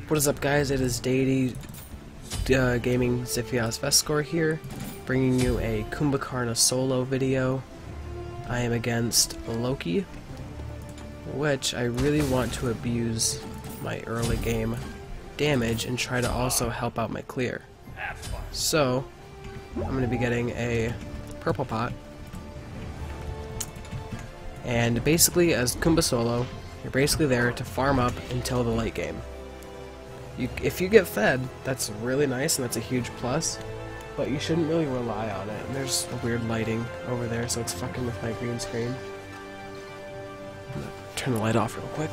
What is up, guys? It is Deity Gaming Xiphias Vescore here, bringing you a Kumbhakarna solo video. I am against Loki, which I really want to abuse my early game damage and try to also help out my clear. So, I'm going to be getting a purple pot. And basically, as Kumbha solo, you're basically there to farm up until the late game. If you get fed, that's really nice and that's a huge plus, but you shouldn't really rely on it. And there's a weird lighting over there, so it's fucking with my green screen. I'm gonna turn the light off real quick.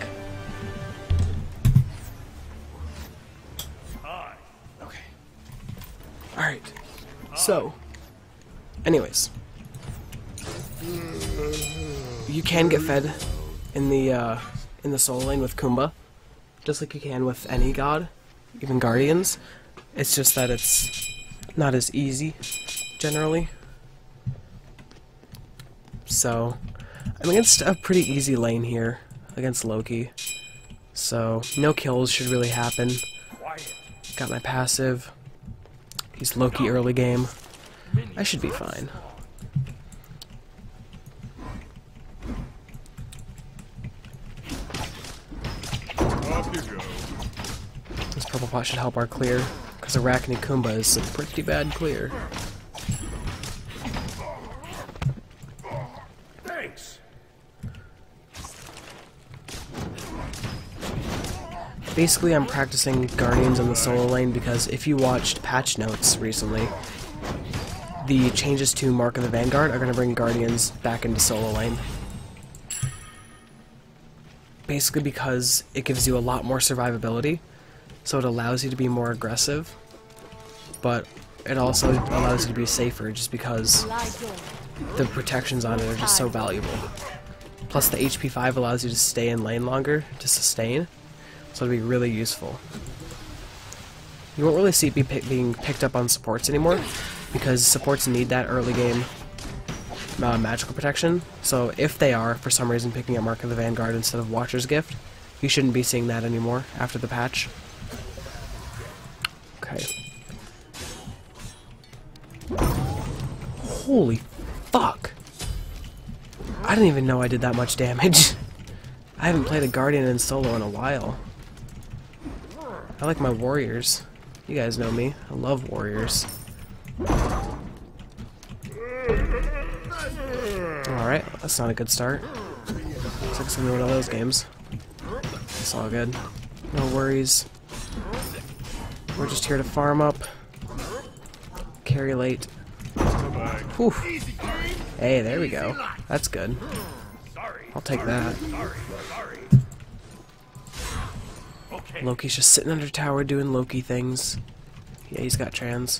Okay. Alright. So, anyways. You can get fed in the solo lane with Kumbha, just like you can with any god, even Guardians. It's just that it's not as easy, generally. So, I'm against a pretty easy lane here, against Loki. So, no kills should really happen. Got my passive. He's Loki early game. I should be fine. This purple pot should help our clear, because Arachne Kumbha is a pretty bad clear. Thanks. Basically, I'm practicing Guardians in the solo lane because if you watched patch notes recently, the changes to Mark of the Vanguard are going to bring Guardians back into solo lane. Basically because it gives you a lot more survivability, so it allows you to be more aggressive, but it also allows you to be safer just because the protections on it are just so valuable. Plus the HP 5 allows you to stay in lane longer to sustain, so it'll be really useful. You won't really see it being picked up on supports anymore, because supports need that early game magical protection, so if they are, for some reason, picking up Mark of the Vanguard instead of Watcher's Gift, you shouldn't be seeing that anymore after the patch. Okay. Holy fuck! I didn't even know I did that much damage. I haven't played a Guardian in solo in a while. I like my warriors. You guys know me. I love warriors. Alright, that's not a good start. Looks like it's gonna be one of those games. It's all good. No worries. We're just here to farm up. Carry late. Whew. Hey, there we go. That's good. I'll take that. Loki's just sitting under tower doing Loki things. Yeah, he's got trans.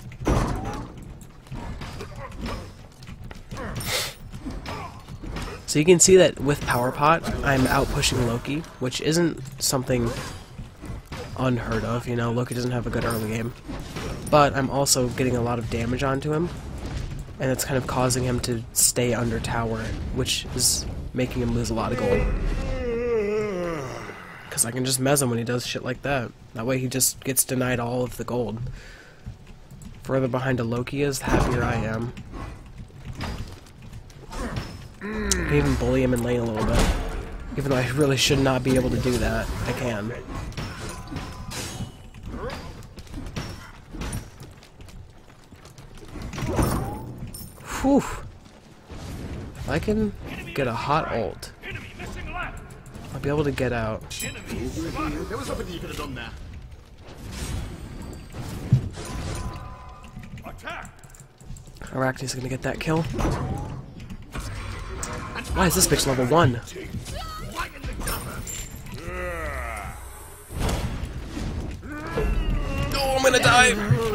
So you can see that with Power Pot, I'm out-pushing Loki, which isn't something unheard of, you know, Loki doesn't have a good early game. But I'm also getting a lot of damage onto him, and it's kind of causing him to stay under tower, which is making him lose a lot of gold. Because I can just mez him when he does shit like that. That way he just gets denied all of the gold. Further behind a Loki is, the happier I am. I can even bully him in lane a little bit. Even though I really should not be able to do that, I can. Whew. If I can get a hot ult, I'll be able to get out. There was something you could have done there. Arachne's gonna get that kill. Why is this bitch level 1? Oh, I'm gonna die!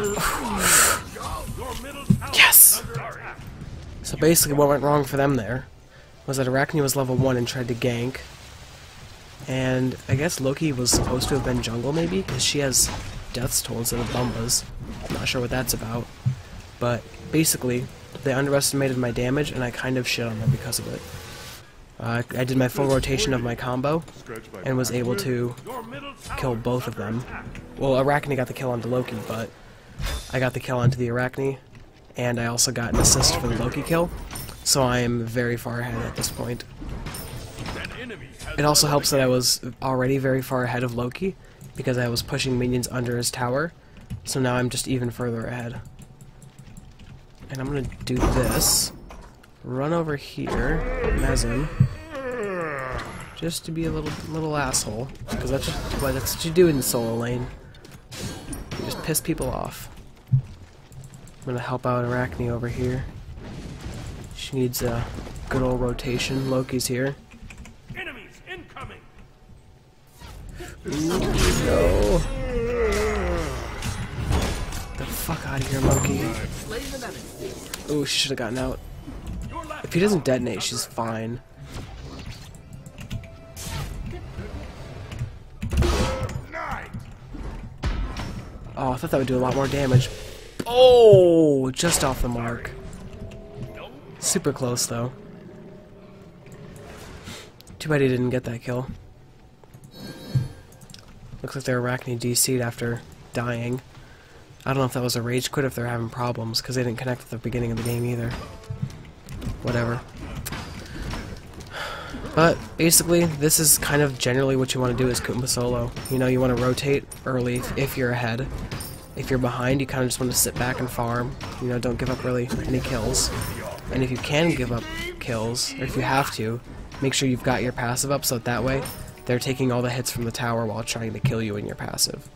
Yes! So basically what went wrong for them there was that Arachne was level 1 and tried to gank. And I guess Loki was supposed to have been jungle maybe, because she has Death's Toll instead of Bumbas. I'm not sure what that's about. But basically, they underestimated my damage and I kind of shit on them because of it. I did my full rotation of my combo and was able to kill both of them. Well, Arachne got the kill onto Loki, but I got the kill onto the Arachne, and I also got an assist for the Loki kill, so I am very far ahead at this point. It also helps that I was already very far ahead of Loki, because I was pushing minions under his tower, so now I'm just even further ahead. And I'm gonna do this. Run over here, mez him, just to be a little asshole, because that's what you do in the solo lane. You just piss people off. I'm gonna help out Arachne over here. She needs a good old rotation. Loki's here. Enemies incoming. Ooh, no. Get the fuck out of here, Loki. Ooh, she should have gotten out. If he doesn't detonate, she's fine. Oh, I thought that would do a lot more damage. Oh, just off the mark. Super close, though. Too bad he didn't get that kill. Looks like their Arachne DC'd after dying. I don't know if that was a rage quit or if they're having problems, because they didn't connect at the beginning of the game either. Whatever. But basically, this is kind of generally what you want to do as Kumba solo. You know, you want to rotate early if you're ahead. If you're behind, you kind of just want to sit back and farm. You know, don't give up really any kills. And if you can give up kills, or if you have to, make sure you've got your passive up so that way they're taking all the hits from the tower while trying to kill you in your passive.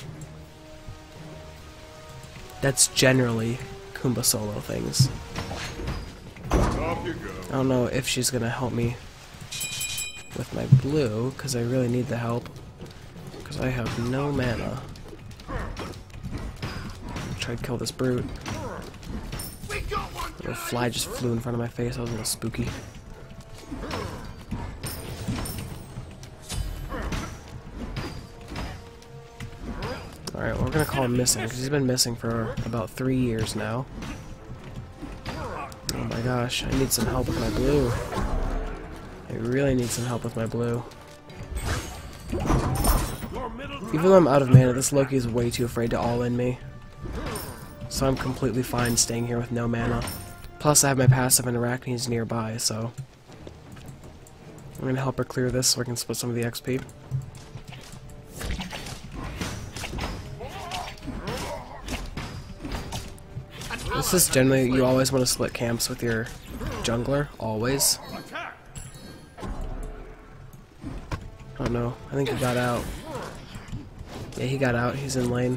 That's generally Kumba solo things. I don't know if she's gonna help me with my blue, because I really need the help, because I have no mana. Try to kill this brute. A fly just flew in front of my face. That was a little spooky. Alright, well, we're gonna call him missing, because he's been missing for about 3 years now. Oh my gosh, I need some help with my blue. I really need some help with my blue. Even though I'm out of mana, this Loki is way too afraid to all-in me. So I'm completely fine staying here with no mana. Plus I have my passive and Arachne's nearby, so I'm gonna help her clear this so I can split some of the XP. This is generally, you always want to split camps with your jungler, always. Oh no, I think he got out. Yeah, he got out, he's in lane.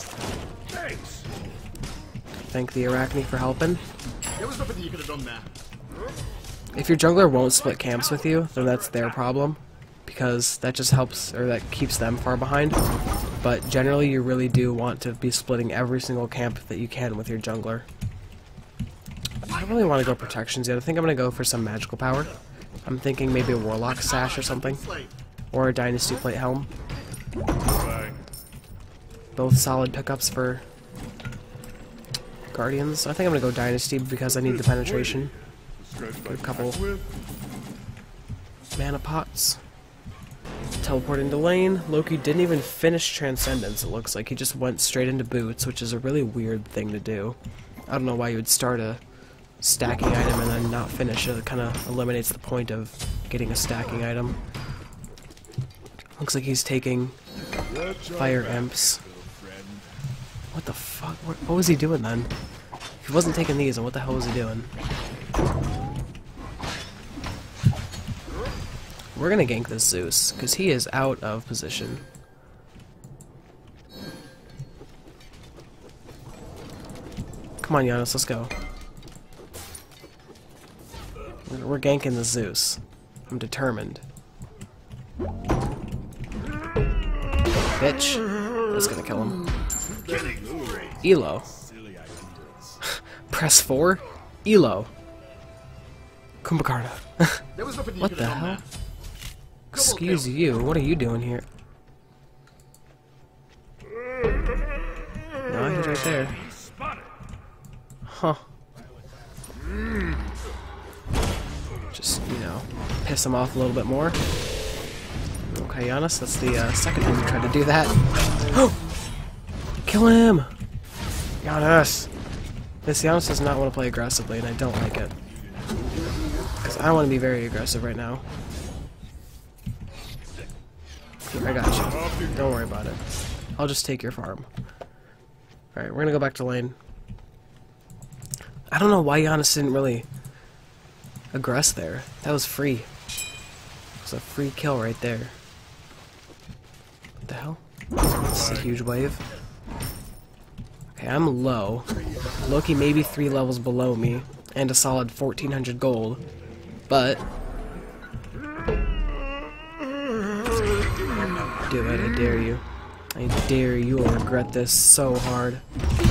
Thank the Arachne for helping. There was nothing you could have done there. If your jungler won't split camps with you, then that's their problem, because that just helps, or that keeps them far behind. But generally you really do want to be splitting every single camp that you can with your jungler. I don't really want to go protections yet. I think I'm going to go for some magical power. I'm thinking maybe a Warlock Sash or something. Or a Dynasty Plate Helm. Both solid pickups for Guardians. I think I'm going to go Dynasty because I need the penetration. Get a couple mana pots. Teleport into lane. Loki didn't even finish Transcendence, it looks like. He just went straight into Boots, which is a really weird thing to do. I don't know why you would start a stacking item and then not finish it. It kind of eliminates the point of getting a stacking item. Looks like he's taking Fire Imps. What the fuck? What was he doing then? If he wasn't taking these, then what the hell was he doing? We're gonna gank this Zeus, because he is out of position. Come on, Giannis, let's go. We're ganking the Zeus. I'm determined. Bitch. That's gonna kill him. Elo. Press 4? Elo. Kumbhakarna. What the hell? Excuse you, what are you doing here? No, he's right there. Huh. Just, you know, piss him off a little bit more. Okay, Giannis, that's the second time you tried to do that. Oh! Kill him! Giannis! This Giannis does not want to play aggressively, and I don't like it. Because I want to be very aggressive right now. Here, I got you. Don't worry about it. I'll just take your farm. Alright, we're gonna go back to lane. I don't know why Giannis didn't really aggress there. That was free. It was a free kill right there. What the hell? This is a huge wave. Okay, I'm low. Loki may be 3 levels below me, and a solid 1400 gold, but... Do it, I dare you. I dare you will regret this so hard.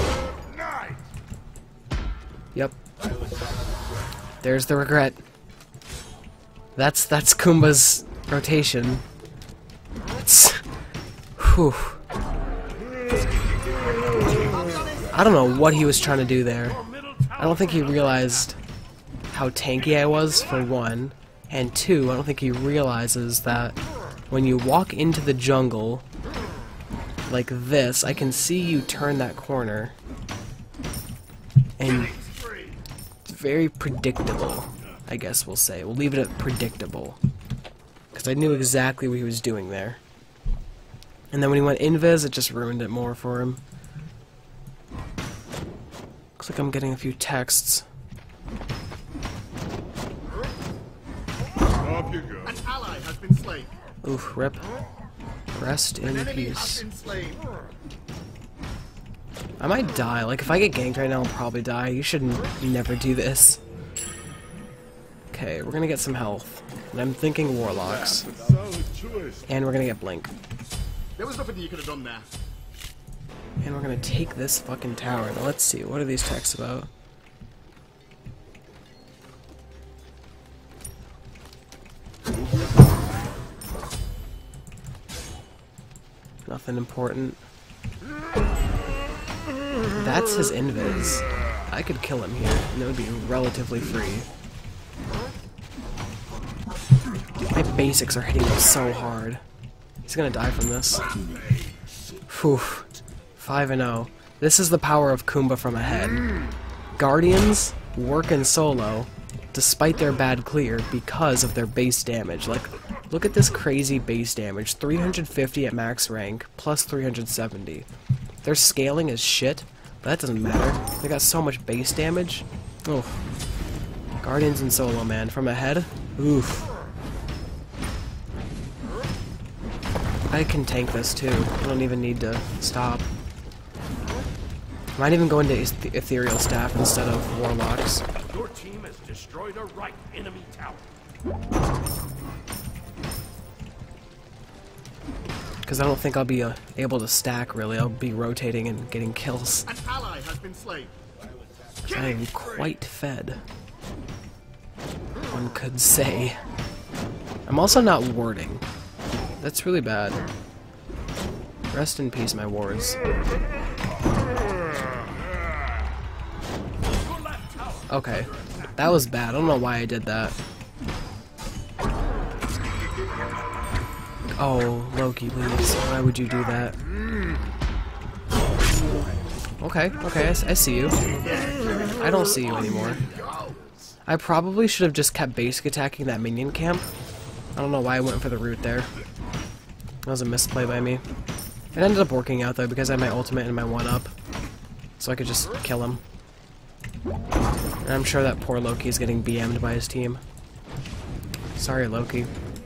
Yep. There's the regret. That's Kumba's rotation. It's... Whew. I don't know what he was trying to do there. I don't think he realized how tanky I was, for one. And two, I don't think he realizes that when you walk into the jungle like this, I can see you turn that corner. And it's very predictable, I guess we'll say. We'll leave it at predictable. Because I knew exactly what he was doing there. And then when he went invis, it just ruined it more for him. Looks like I'm getting a few texts. Off you go. An ally has been slain. Oof, rip. Rest in peace. I might die. Like, if I get ganked right now, I'll probably die. You should never do this. Okay, we're gonna get some health. And I'm thinking warlocks. And we're gonna get blink. There was nothing you could have done there. And we're gonna take this fucking tower. Now let's see, what are these texts about? Nothing important. That's his invis. I could kill him here, and it would be relatively free. My basics are hitting him so hard. He's gonna die from this. Whew. 5-0. This is the power of Kumba from ahead. Guardians work in solo, despite their bad clear, because of their base damage. Like, look at this crazy base damage. 350 at max rank, plus 370. Their scaling is shit, but that doesn't matter. They got so much base damage. Oh. Guardians in solo, man. From ahead? Oof. I can tank this too. I don't even need to stop. Might even go into Ethereal Staff instead of Warlocks. Your team has destroyed a right enemy tower. Because I don't think I'll be able to stack, really. I'll be rotating and getting kills. An ally has been slain. I am quite fed, one could say. I'm also not warding. That's really bad. Rest in peace, my wards. Okay, that was bad. I don't know why I did that. Oh, Loki, please. Why would you do that? Okay, okay, I see you. I don't see you anymore. I probably should have just kept basic attacking that minion camp. I don't know why I went for the root there. That was a misplay by me. It ended up working out though because I had my ultimate and my 1-up. So I could just kill him. And I'm sure that poor Loki is getting BM'd by his team. Sorry, Loki.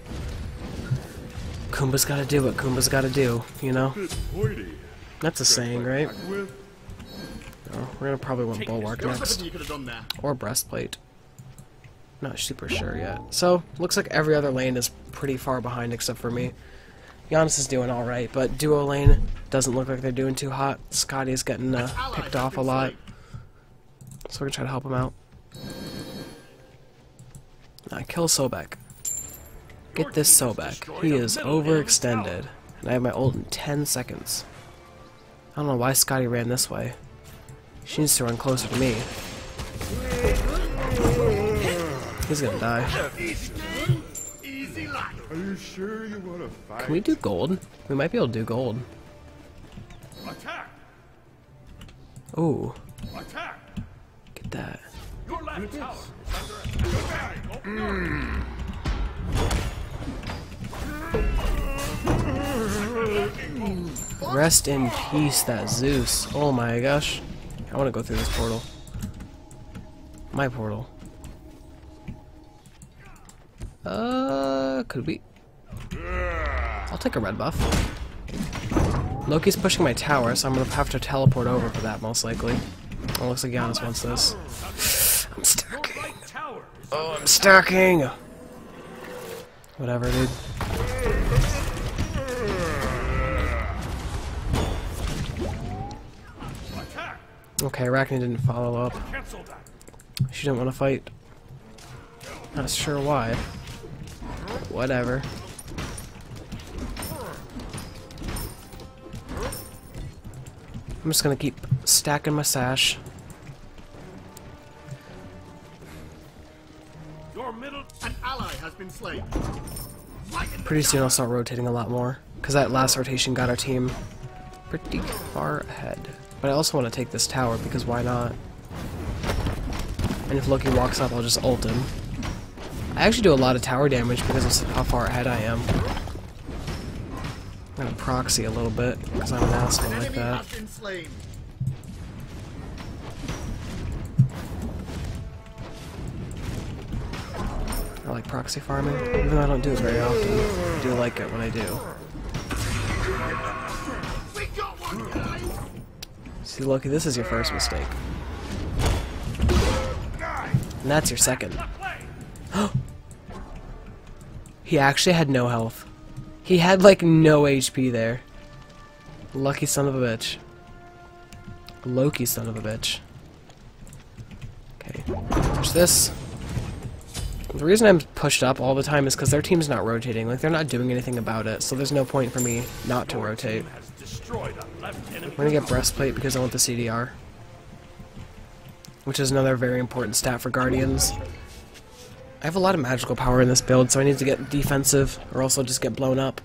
Kumba's gotta do what Kumba's gotta do, you know? That's a saying, right? Oh, we're gonna probably want Bulwark next. Or Breastplate. Not super sure yet. So, looks like every other lane is pretty far behind except for me. Giannis is doing alright, but duo lane doesn't look like they're doing too hot. Scotty's getting picked off a lot. So we're gonna try to help him out. Kill Sobek. Get this Sobek. He is overextended. And I have my ult in 10 seconds. I don't know why Scotty ran this way. She needs to run closer to me. He's gonna die. Easy life. Are you sure you want to fight? Can we do gold? We might be able to do gold. Attack. Ooh, Attack. get that. Your left tower is under attack. Rest in peace, that Zeus. Oh my gosh. I want to go through this portal. My portal. Could we? I'll take a red buff. Loki's pushing my tower, so I'm gonna have to teleport over for that, most likely. Oh, looks like Giannis wants this. I'm stacking. Oh, I'm stacking! Whatever, dude. Okay, Arachne didn't follow up. She didn't want to fight. Not sure why. Whatever. I'm just gonna keep stacking my sash. An ally has been slain. Pretty soon I'll start rotating a lot more, because that last rotation got our team pretty far ahead. But I also want to take this tower, because why not? And if Loki walks up, I'll just ult him. I actually do a lot of tower damage because of how far ahead I am. I'm gonna proxy a little bit, because I'm an asshole like Enemy that. has been slain. I like proxy farming, even though I don't do it very often. I do like it when I do. We got one, guys. See, Loki, this is your first mistake. And that's your second. He actually had no health. He had, like, no HP there. Lucky son of a bitch. Loki son of a bitch. Okay, push this. The reason I'm pushed up all the time is because their team's not rotating. Like, they're not doing anything about it, so there's no point for me not to rotate. I'm gonna get breastplate because I want the CDR, which is another very important stat for Guardians. I have a lot of magical power in this build, so I need to get defensive, or else I'll just get blown up.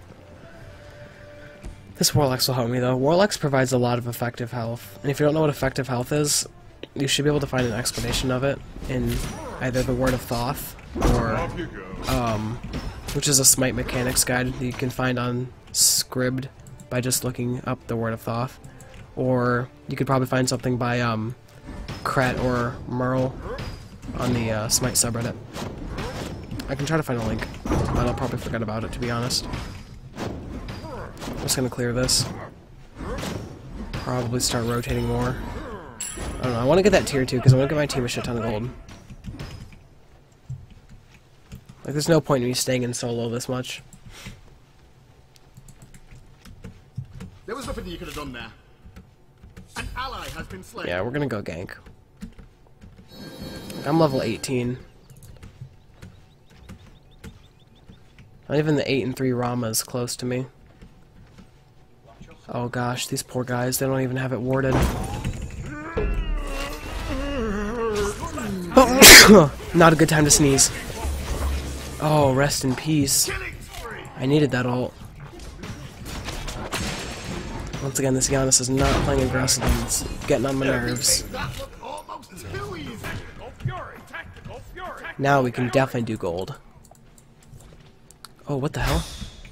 This Warlocks will help me, though. Warlocks provides a lot of effective health, and if you don't know what effective health is, you should be able to find an explanation of it in either the Word of Thoth, or, which is a Smite Mechanics guide that you can find on Scribd by just looking up the Word of Thoth, or you could probably find something by, Kret or Merle on the, Smite subreddit. I can try to find a link, but I'll probably forget about it, to be honest. I'm just gonna clear this. Probably start rotating more. I don't know, I want to get that tier 2 because I want to get my team a shit ton of gold. Like, there's no point in me staying in solo this much. There was nothing you could have done there. An ally has been slain. Yeah, we're gonna go gank. I'm level 18. Not even the 8 and 3 Rama is close to me. Oh gosh, these poor guys, they don't even have it warded. Not a good time to sneeze. Oh, rest in peace. I needed that ult. Once again, this Giannis is not playing aggressive and it's getting on my nerves. That looked almost too easy. Now we can definitely do gold. Oh, what the hell?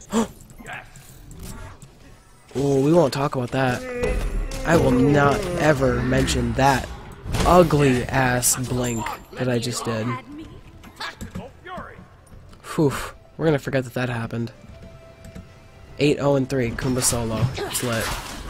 Oh, we won't talk about that. I will not ever mention that ugly ass blink that I just did. Whew, we're gonna forget that that happened. 8-0 and 3, Kumba solo. It's lit.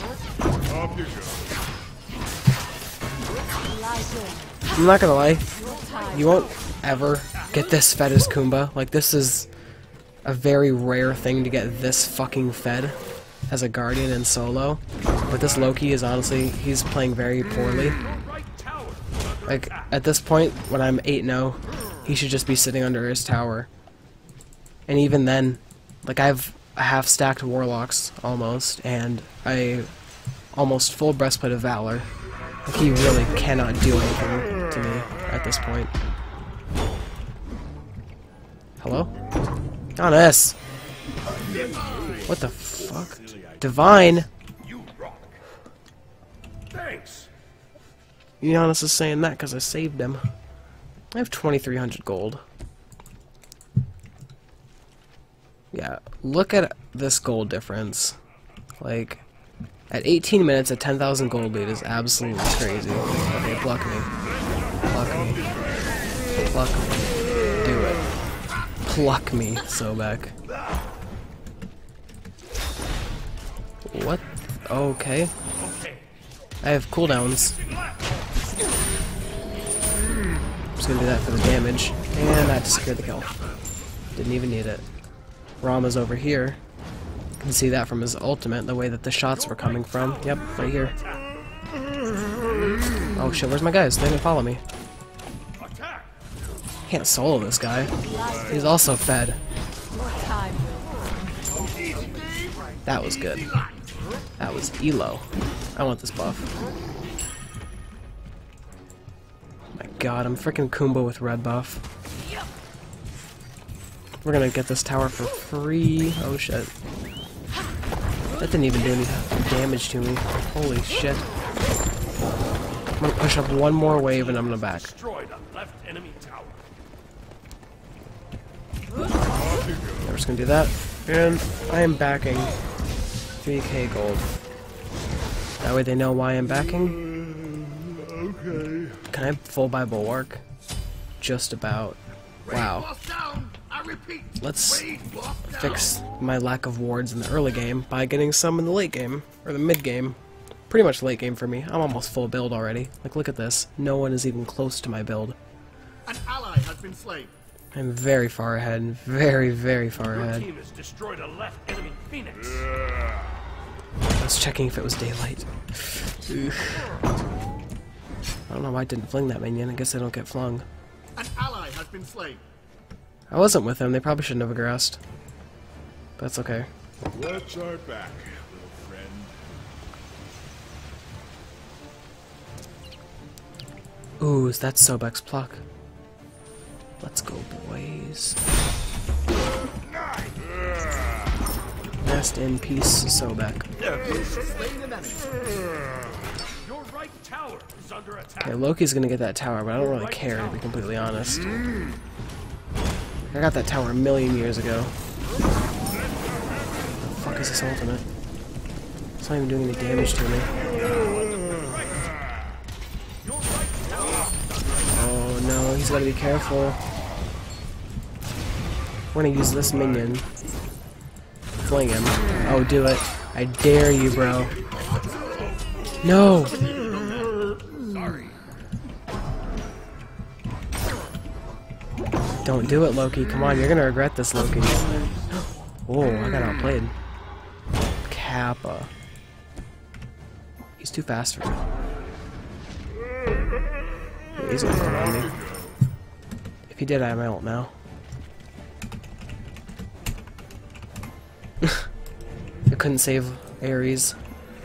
I'm not gonna lie, you won't ever get this fed as Kumba. Like, this is a very rare thing to get this fucking fed as a Guardian in solo. But this Loki is honestly, he's playing very poorly. Like, at this point, when I'm 8-0, he should just be sitting under his tower. And even then, like, I have a half-stacked Warlocks, almost, and a almost full Breastplate of Valor. Like, he really cannot do anything to me at this point. Hello? Honest! What the fuck? Divine? You rock. Thanks. Giannis is saying that because I saved him. I have 2,300 gold. Yeah, look at this gold difference. Like, at 18 minutes, a 10,000 gold lead is absolutely crazy. Okay, pluck me. Pluck me. Pluck me. Do it. Pluck me, Sobek. What? Okay. I have cooldowns. I'm just gonna do that for the damage. And that secured the kill. Didn't even need it. Rama's over here. You can see that from his ultimate, the way that the shots were coming from. Yep, right here. Oh shit, where's my guys? They didn't follow me. Can't solo this guy. He's also fed. That was good. That was Elo. I want this buff. My god, I'm freaking Kumba with red buff. We're gonna get this tower for free. Oh shit. That didn't even do any damage to me. Holy shit. I'm gonna push up one more wave and I'm gonna back. We're just gonna do that. And I am backing 3k gold. That way they know why I'm backing. Okay. Can I full buy Bulwark? Just about. Wow. Let's fix my lack of wards in the early game by getting some in the late game, or the mid game. Pretty much late game for me. I'm almost full build already. Like, look at this. No one is even close to my build. An ally has been slain. I'm very far ahead. Very, very far ahead. Team has destroyed a left enemy Phoenix. I was checking if it was daylight. I don't know why I didn't fling that minion. I guess I don't get flung. An ally has been slain. I wasn't with them. They probably shouldn't have aggressed. But that's okay. Watch our back, little friend. Ooh, is that Sobek's pluck? Let's go, boys. Rest in peace, Sobek. Your right tower is under attack. Okay, Loki's gonna get that tower, but I don't really care, to be completely honest. I got that tower a million years ago. What the fuck is this ultimate? It's not even doing any damage to me. Oh no, he's gotta be careful. We're gonna use this minion. Fling him. Oh, do it. I dare you, bro. No! Sorry. Don't do it, Loki. Come on, you're gonna regret this, Loki. Oh, I got outplayed. Kappa. He's too fast for me. Yeah, he's gonna run on me. If he did, I have my ult now. I couldn't save Ares.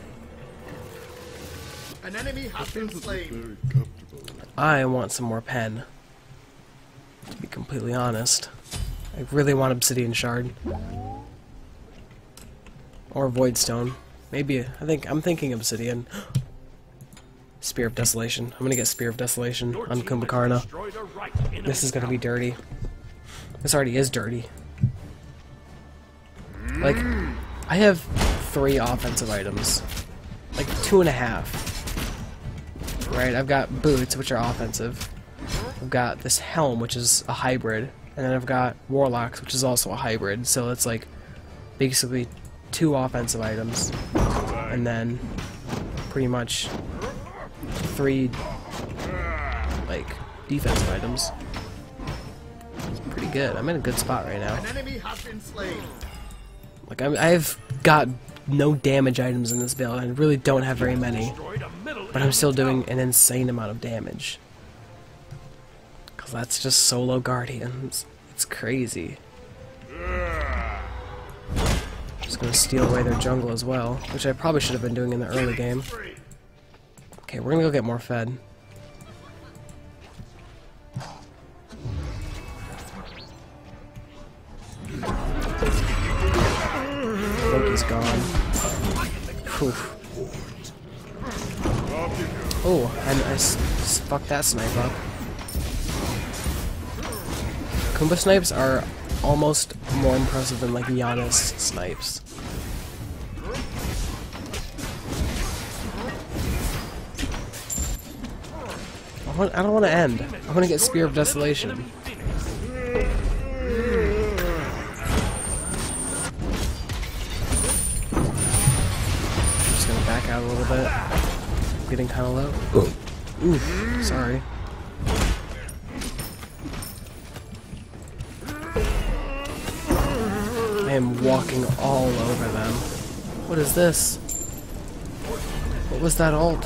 An enemy has been slain. Very comfortable. I want some more pen. To be completely honest. I really want Obsidian Shard. Or Voidstone. Maybe, I'm thinking Obsidian. Spear of Desolation. I'm gonna get Spear of Desolation on Kumbhakarna. This is gonna be dirty. This already is dirty. Like, I have 3 offensive items. Like, 2.5. Right, I've got boots, which are offensive. I've got this helm, which is a hybrid. And then I've got warlocks, which is also a hybrid. So it's like, basically 2 offensive items. And then, pretty much, 3, like, defensive items. It's pretty good. I'm in a good spot right now. An enemy has been slain. Like, I've got no damage items in this build. I really don't have very many. But I'm still doing an insane amount of damage. Because that's just solo Guardians. It's crazy. Just gonna steal away their jungle as well, which I probably should have been doing in the early game. Okay, we're gonna go get more fed. Oof. Oh, I fucked that snipe up. Kumba snipes are almost more impressive than like Giannis snipes. I don't want to end. I want to get Spear of Desolation. Just gonna back out a little bit. Getting kind of low. Ooh, sorry. I am walking all over them. What is this? What was that ult?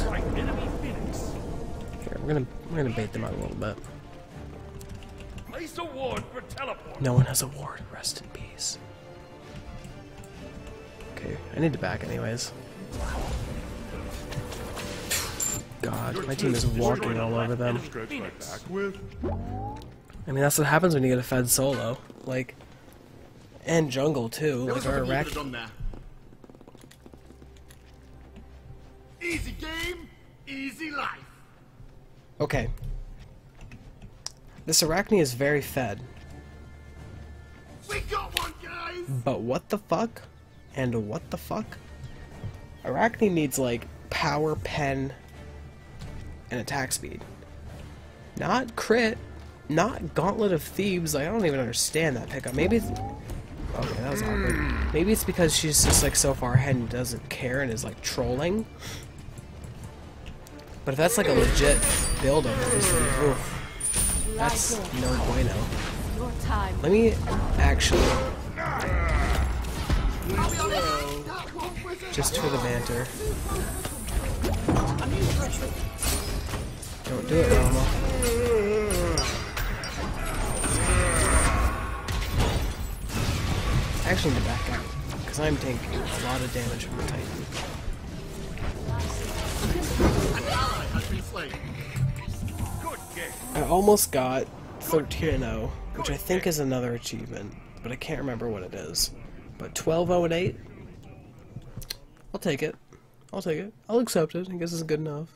Here, we're gonna bait them out a little bit. Place a ward for teleport. No one has a ward. Rest in peace. Okay, I need to back anyways. God, my team is walking all over them. Scratch my back with? I mean, that's what happens when you get a fed solo. Like, and jungle too. There Like was our nothing you Iraq. could have done there. Easy game, easy life. Okay. This Arachne is very fed. We got one, guys. But what the fuck? And what the fuck? Arachne needs like power, pen, and attack speed. Not crit. Not Gauntlet of Thebes. Like, I don't even understand that pickup. Maybe it's... Okay, that was awkward. Maybe it's because she's just like so far ahead and doesn't care and is like trolling. But if that's like a legit build of hers, then oof, that's no bueno. Your time. Let me actually, just for the banter. Don't do it, Rama. I actually need to back out, because I'm taking a lot of damage from the Titan. An ally has been slain. Good game. I almost got 13-0, which I think is another achievement, but I can't remember what it is. But 12-0-8? I'll take it. I'll take it. I'll accept it. I guess it's good enough.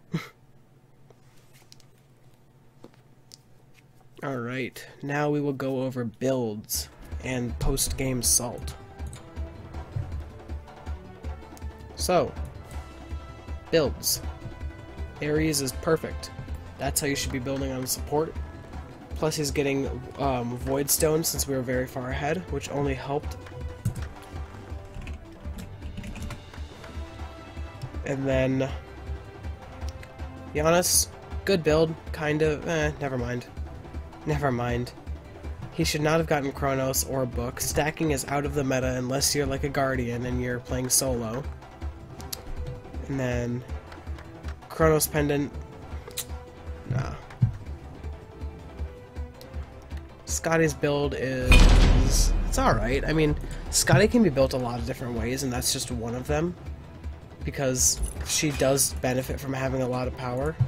Alright, now we will go over builds and post-game salt. So, builds. Ares is perfect. That's how you should be building on support. Plus he's getting Void Stone since we were very far ahead, which only helped. And then Giannis, good build, kind of, never mind. Never mind. He should not have gotten Chronos or Book. Stacking is out of the meta unless you're like a Guardian and you're playing solo. And then Chronos Pendant, nah. Scotty's build is, it's alright. I mean, Scotty can be built a lot of different ways, and that's just one of them. Because she does benefit from having a lot of power.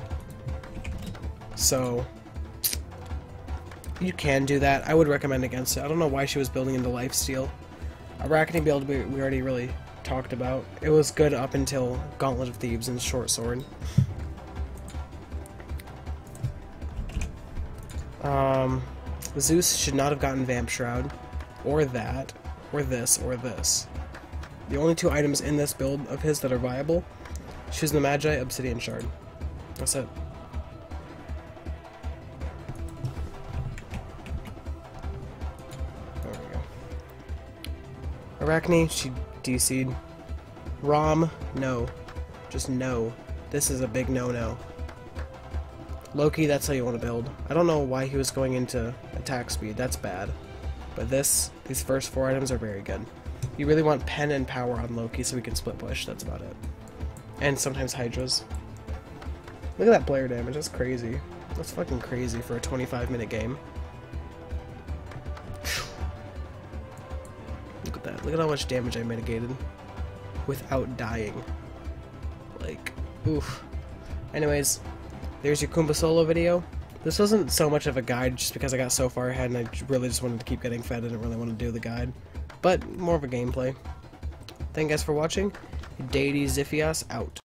So, you can do that. I would recommend against it. I don't know why she was building into lifesteal. Arachne build we already really talked about. It was good up until Gauntlet of Thebes and Short Sword. Zeus should not have gotten Vamp Shroud, or that, or this, or this. The only two items in this build of his that are viable, Shoes the Magi, Obsidian Shard. That's it. There we go. Arachne, she DC'd. Rom, no. Just no. This is a big no-no. Loki, that's how you want to build. I don't know why he was going into attack speed, that's bad. But these first four items are very good. You really want pen and power on Loki so we can split push, that's about it. And sometimes Hydras. Look at that player damage, that's crazy. That's fucking crazy for a 25-minute game. Look at that, look at how much damage I mitigated without dying. Like, oof. Anyways, there's your Kumba solo video. This wasn't so much of a guide just because I got so far ahead and I really just wanted to keep getting fed. I didn't really want to do the guide. But more of a gameplay. Thank you guys for watching. Deity Ziphias out.